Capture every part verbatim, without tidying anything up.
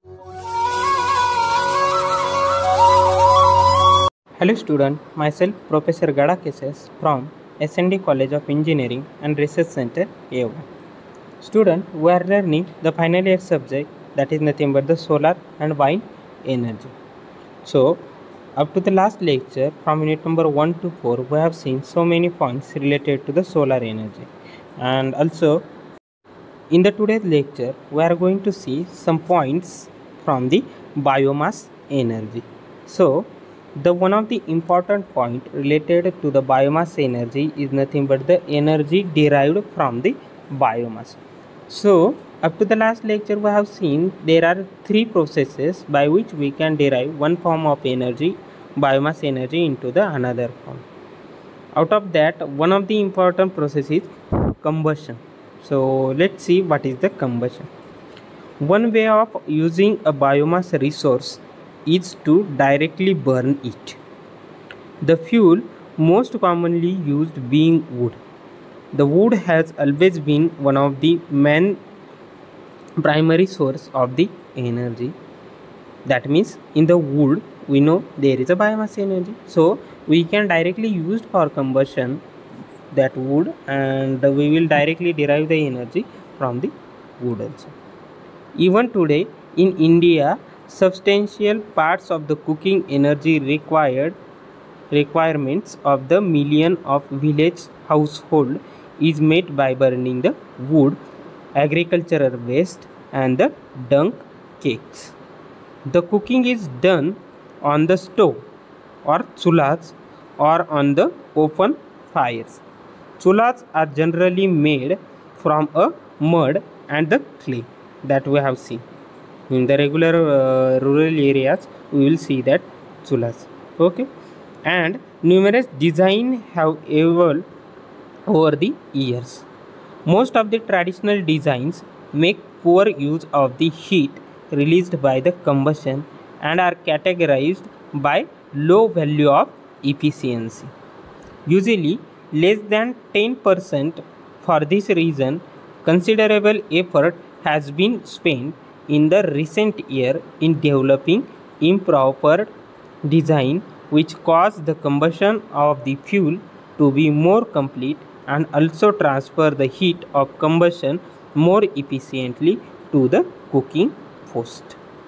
Hello student, myself Professor Gada Keses from S N D College of Engineering and Research Center A one. Student, we are learning the final year subject, that is nothing but the solar and wind energy. So, up to the last lecture from unit number one to four, we have seen so many points related to the solar energy. And also, in the today's lecture, we are going to see some points from the biomass energy. So, the one of the important point related to the biomass energy is nothing but the energy derived from the biomass. So, up to the last lecture we have seen there are three processes by which we can derive one form of energy, biomass energy, into the another form. Out of that, one of the important process is combustion. So, let's see what is the combustion. One way of using a biomass resource is to directly burn it. The fuel most commonly used being wood. The wood has always been one of the main primary source of the energy. That means in the wood we know there is a biomass energy, so we can directly use for combustion that wood, and we will directly derive the energy from the wood also. Even today in India, substantial parts of the cooking energy required requirements of the million of village household is met by burning the wood, agricultural waste, and the dung cakes. The cooking is done on the stove or chulas or on the open fires. Chulas are generally made from a mud and the clay that we have seen. In the regular uh, rural areas, we will see that chulas. Okay, and numerous designs have evolved over the years. Most of the traditional designs make poor use of the heat released by the combustion and are categorized by low value of efficiency, usually less than ten percent. For this reason, considerable effort has been spent in the recent year in developing improper design which cause the combustion of the fuel to be more complete and also transfer the heat of combustion more efficiently to the cooking host.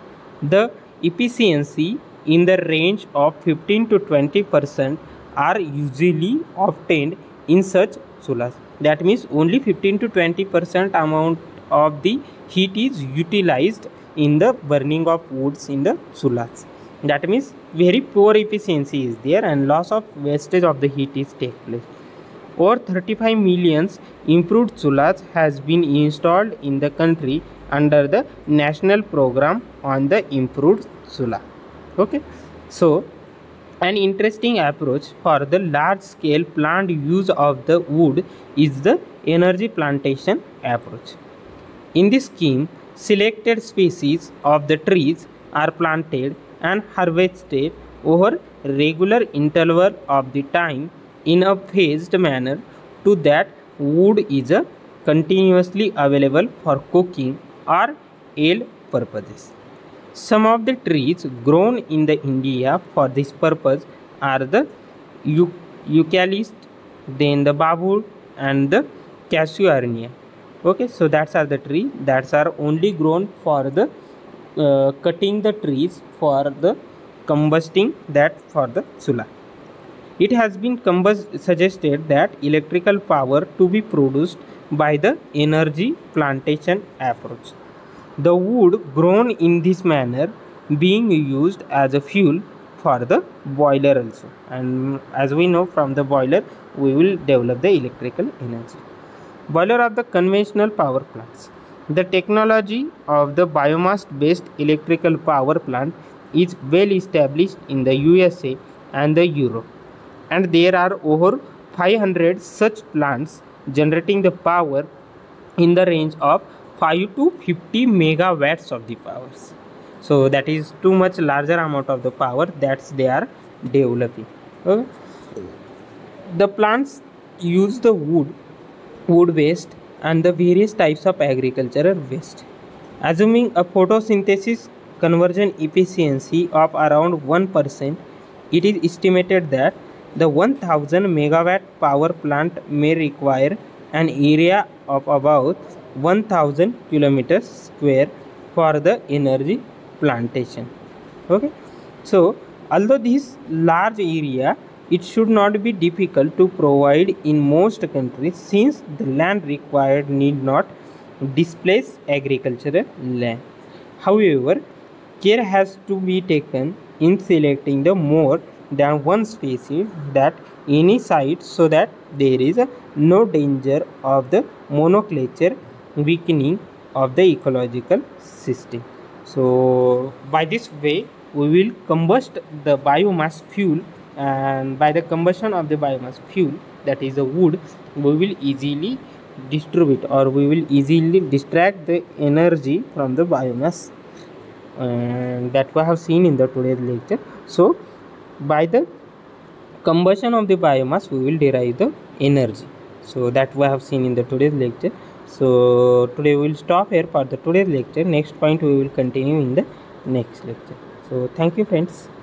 The efficiency in the range of fifteen to twenty percent are usually obtained in such chulas. That means only fifteen to twenty percent amount of the heat is utilized in the burning of woods in the chulas. That means very poor efficiency is there and loss of wastage of the heat is take place. Over thirty-five million improved chulas has been installed in the country under the national program on the improved chula. Okay, so an interesting approach for the large scale planned use of the wood is the energy plantation approach. In this scheme, selected species of the trees are planted and harvested over regular interval of the time in a phased manner to that wood is a continuously available for cooking or ale purposes. Some of the trees grown in the India for this purpose are the eucalyptus, then the babur and the casuarina. Okay, so that's are the tree that's are only grown for the uh, cutting the trees for the combusting that for the chula. It has been suggested that electrical power to be produced by the energy plantation approach. The wood grown in this manner being used as a fuel for the boiler also, and as we know from the boiler we will develop the electrical energy. Boiler of the conventional power plants. The technology of the biomass based electrical power plant is well established in the U S A and the Europe, and there are over five hundred such plants generating the power in the range of five to fifty megawatts of the powers. So that is too much larger amount of the power that they are developing. Okay. The plants use the wood wood waste and the various types of agricultural waste. Assuming a photosynthesis conversion efficiency of around one percent, it is estimated that the one thousand megawatt power plant may require an area of about one thousand kilometers square for the energy plantation. Okay, so although this large area, it should not be difficult to provide in most countries, since the land required need not displace agricultural land. However, care has to be taken in selecting the more than one species at any site, so that there is no danger of the monoculture weakening of the ecological system. So by this way we will combust the biomass fuel, and by the combustion of the biomass fuel, that is the wood, we will easily distribute or we will easily distract the energy from the biomass, and that we have seen in the today's lecture. So by the combustion of the biomass we will derive the energy, so that we have seen in the today's lecture. So today we will stop here for the today's lecture. Next point we will continue in the next lecture. So thank you friends.